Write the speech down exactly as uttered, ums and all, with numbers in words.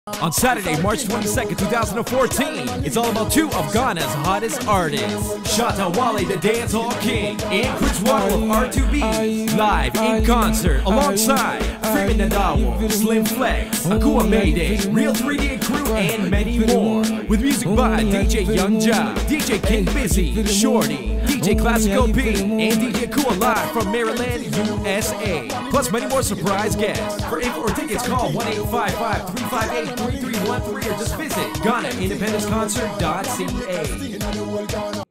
On Saturday, March twenty-second, two thousand fourteen, it's all about two of Ghana's hottest artists, Shatta Wale, the dancehall king, and Chris Waddle of R two B, live in concert alongside Freeman Nadawo, Slim Flex, Akua Mayday, Real three D Crew, and many more. With music by D J Young Ja, D J King Busy, Shorty, D J Classico P, and D J Kua live from Maryland, U S A. Plus many more surprise guests. For info or tickets, call one eight five five, three five eight, three three one three or just visit Ghana Independence Concert dot C A.